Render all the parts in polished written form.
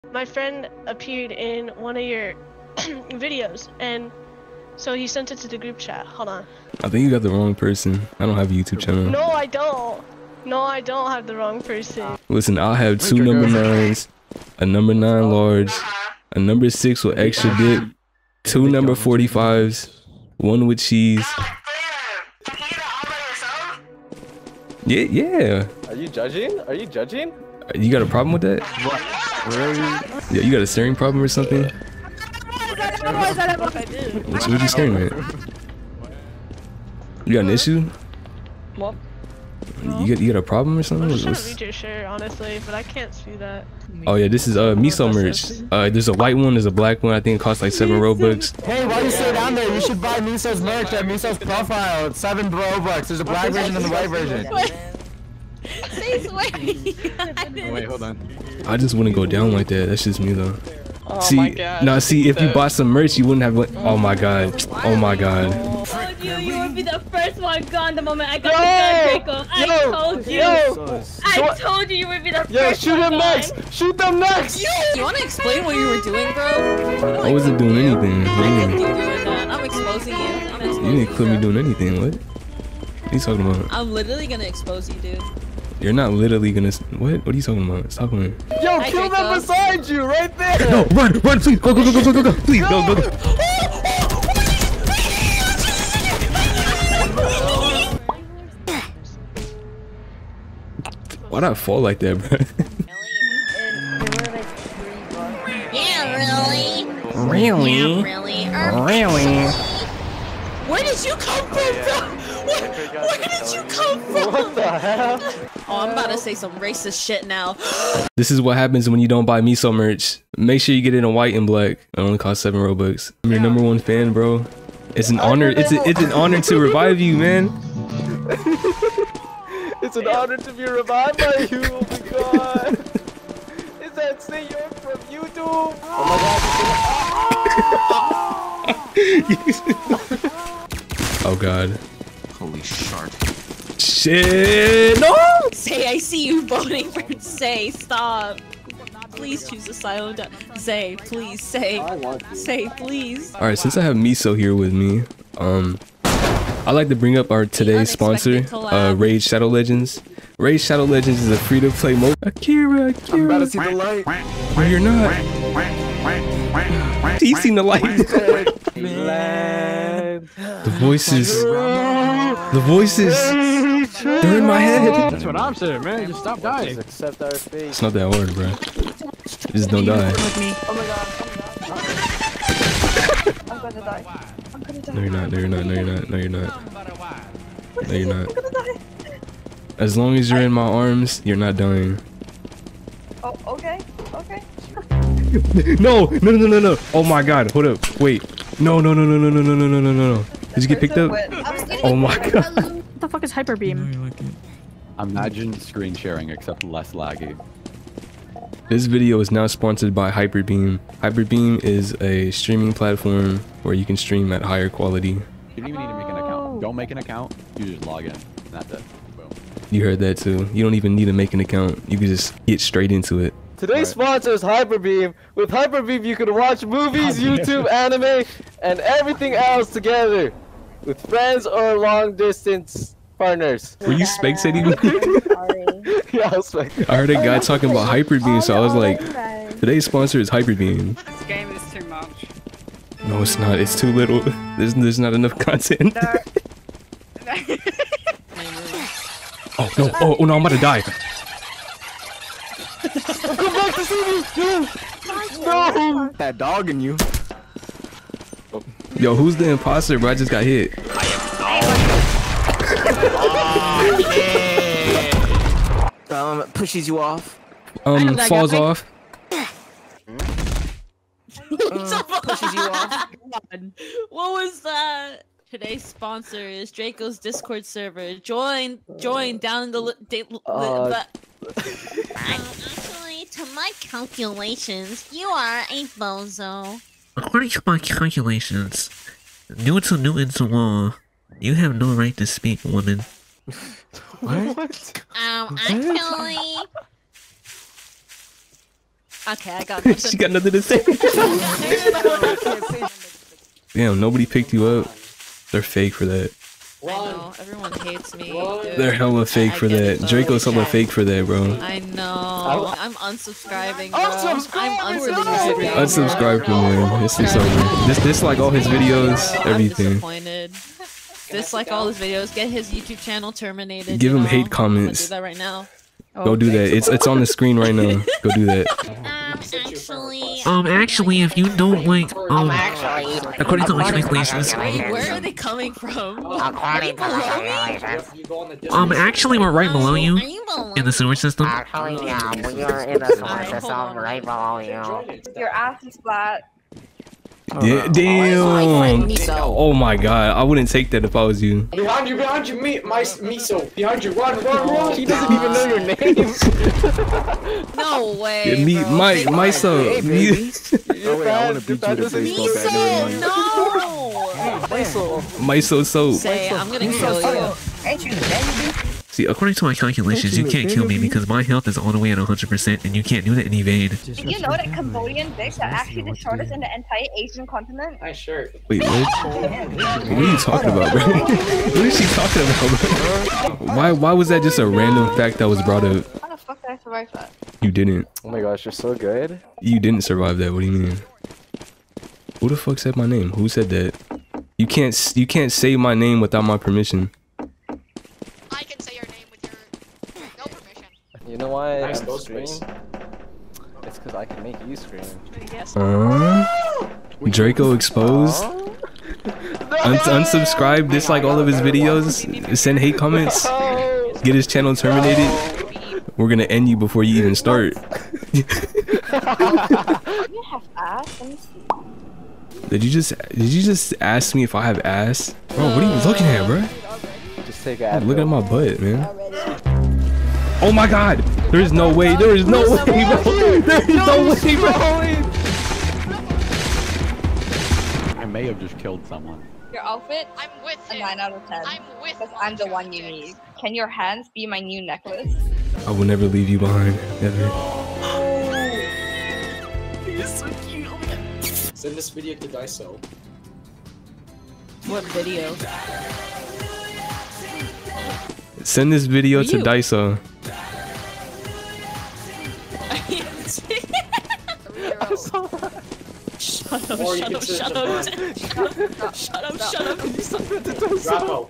My friend appeared in one of your videos, and so he sent it to the group chat. Hold on. I think you got the wrong person. I don't have a YouTube channel. No, I don't. No, I don't have the wrong person. Listen, I'll have 2 number 9s, a number 9 large, a number 6 with extra dip, 2 number 45s, 1 with cheese. Yeah. Are you judging? Are you judging? You got a problem with that? What? Really? Yeah, you got a staring problem or something? What you staring at? You got an issue? What? You got a problem or something? I'm just trying to read your shirt, honestly, but I can't see that. Oh yeah, this is miso merch. There's a white one, there's a black one. I think it costs like 7 Robux. Hey, why you sit down there? You should buy Miso's merch at Miso's profile. It's 7 Robux. There's a black version and the white version. Wait, hold on. I just wouldn't go down like that. That's just me though. Oh see, my God. now see, if you bought some merch, you wouldn't have. Oh my god. Oh my god. You would be the first one gone the moment I got the gun, Draco. I told you. I told you would be the first one. Yo, shoot him next. Shoot them next. You want to explain what you were doing, bro? I wasn't doing anything. I could do doing that. I'm exposing you. You didn't clip me doing anything. What? What are you talking about? I'm literally gonna expose you, dude. You're not literally gonna. What? What are you talking about? Stop playing. Yo, kill them beside you, right there. No, run, please. Go, please, go. Why'd I fall like that, bro? Yeah, really? Really? Yeah, really? Really? Where did you come from, bro? Where did you come from? What the hell? Oh, I'm about to say some racist shit now. This is what happens when you don't buy miso merch. Make sure you get it in white and black. It only costs 7 Robux. I'm your #1 fan, bro. It's an honor. It's an honor to revive you, man. It's an honor to be revived by you. Oh my god. Is that Saeyork from YouTube? Oh my god. Oh god. Holy shark. Shit! No! Say, I see you voting for Say. Stop. Please choose a silent. Say, please. Say, please. All right, since I have Miso here with me, I'd like to bring up our today's sponsor, Raid Shadow Legends. Raid Shadow Legends is a free-to-play mobile. Akira. I'm about to see the light. No, you're not. He's seen the light. The voices. They're in my head. That's what I'm saying, man. Just stop dying. Just accept our fate. It's not that hard, bro. Just don't die. Oh my god. I'm gonna die. No, you're not. No, you're not. As long as you're in my arms, you're not dying. Oh, okay. No. Oh my god. Hold up. Wait. No. Did you get picked up? Oh my god. What the fuck is hyper beam? Imagine screen sharing except less laggy. This video is now sponsored by Hyperbeam. Hyperbeam is a streaming platform where you can stream at higher quality. You don't even need to make an account. Don't make an account. You just log in. That's it. Boom. You heard that too. You don't even need to make an account. You can just get straight into it. Today's sponsor is Hyperbeam. With Hyperbeam, you can watch movies, YouTube, anime, and everything else together with friends or long-distance partners. Were you spectating? Yeah, I was spectating. I heard a guy talking about Hyperbeam, so I was like, today's sponsor is Hyperbeam. This game is too much. No, it's not. It's too little. There's not enough content. Oh no! Oh no! I'm about to die. Come back to see me! No! That dog in you. Yo, who's the imposter, bro? I just got hit. Pushes you off. Falls off. Pushes you off. What was that? Today's sponsor is Draco's Discord server. Join down in the Actually, to my calculations, you are a bozo. According to my calculations, due to Newton's law, you have no right to speak, woman. What? Actually... Okay, I got nothing. She got nothing to say. Damn, nobody picked you up. They're fake for that. I know, everyone hates me. They're hella fake for that. Draco's hella fake for that, bro. I know. I'm unsubscribing, bro. I'm Unsubscribe unsubscribing. from him. This is over. Dislike all his videos, everything. I'm disappointed. Dislike all his videos. Get his YouTube channel terminated. Give him know? hate comments. I'm gonna do that right now. Go do that. It's on the screen right now. Go do that. Actually, if you don't like, according to my calculations, Wait, where are they coming from? Are you below me? actually, we're right below you in the sewer system. Actually, yeah, we are in the sewer system right below you. Your ass is flat. Damn! Oh my god, I wouldn't take that if I was you. Behind you, Miso. Behind you, run. He doesn't even know your name. No way. Yeah, Miso. Oh wait, I want to beat you to baseball bat. No! Miso soap. Say, I'm gonna kill you. Ain't you the baby? See, according to my calculations, you can't kill me because my health is all the way at 100%, and you can't do that in evade. Did you know that Cambodian dicks are actually the shortest in the entire Asian continent? Nice shirt. Wait, what? What are you talking about, bro? What is she talking about, bro? Why was that just a random fact that was brought up? How the fuck did I survive that? You didn't. Oh my gosh, you're so good. You didn't survive that. What do you mean? Who the fuck said my name? Who said that? You can't say my name without my permission. I can say your name with your no permission. You know why Nice I'm ghost screaming? face. It's because I can make you scream. Yes. Draco exposed. Unsubscribe, dislike all of his videos, send hate comments, get his channel terminated. We're gonna end you before you even start. You have ass? Let me see. Did you just ask me if I have ass? Bro, what are you looking at, bro? Just take a Look at my butt, man. Oh my god! There is no way, there is no way, bro! There is no way, bro! I may have just killed someone. Your outfit? I'm with A him. 9 out of 10. I'm with Because I'm the one you need. Can your hands be my new necklace? I will never leave you behind, ever. You're so cute. Oh my god. Send this video to Daiso. What video? Send this video to You. Daiso. Shut up, Or you shut can up, send shut it up. to Shut up, shut up. You suck. Draco.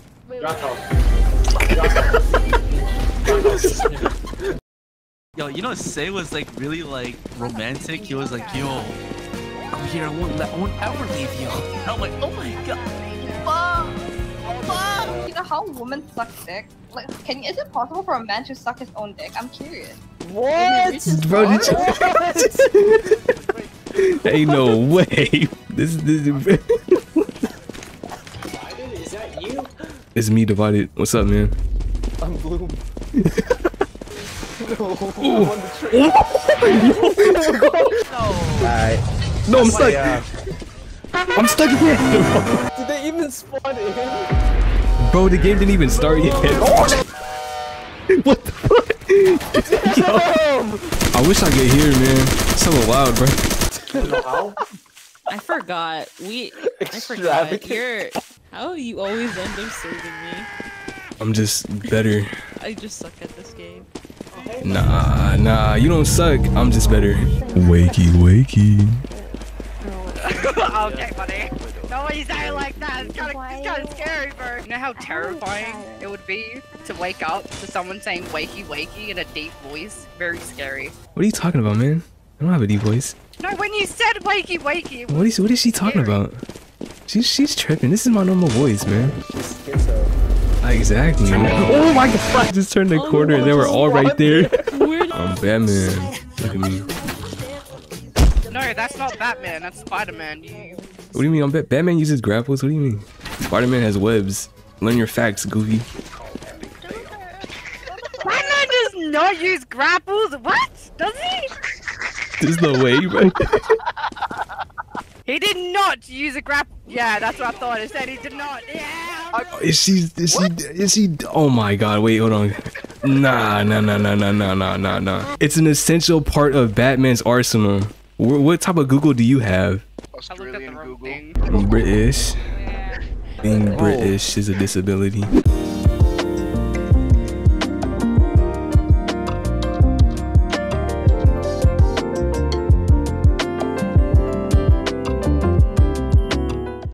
Yo, you know, Say was like really like romantic. He was like, yo, come here, I won't ever leave you. And I'm like, oh my god. You know how women suck dick? Like, is it possible for a man to suck his own dick? I'm curious. What? Bro, did you... Ain't no way. This Is that you? It's me divided. What's up, man? I'm Bloom. Alright. No, I'm stuck. I'm stuck again. Did they even spawn in? Bro, the game didn't even start yet. What the fuck? Yo, I wish I could hear, man. It's so loud, bro. I forgot. I forgot. How you always end up serving me. I'm just better. I just suck at this game. Nah, you don't suck. I'm just better. Wakey. Okay, buddy. Don't you say it like that. It's kind of scary, bro. You know how terrifying it would be to wake up to someone saying wakey in a deep voice? Very scary. What are you talking about, man? I don't have a deep voice. No, when you said wakey. What is she talking about? She's tripping. This is my normal voice, man. Exactly. Oh my god! I just turned the corner and they were all right there. I'm Batman. Look at me. No, that's not Batman. That's Spider-Man. What do you mean? Batman uses grapples. What do you mean? Spider-Man has webs. Learn your facts, Goofy. Batman does not use grapples. What? Does he? There's no way, bro. He did not use a grapple. Yeah, that's what I thought. It said he did not. Yeah. Is she? Oh my god! Wait, hold on. Nah. It's an essential part of Batman's arsenal. What type of Google do you have? Australian Google. British. Being British is a disability.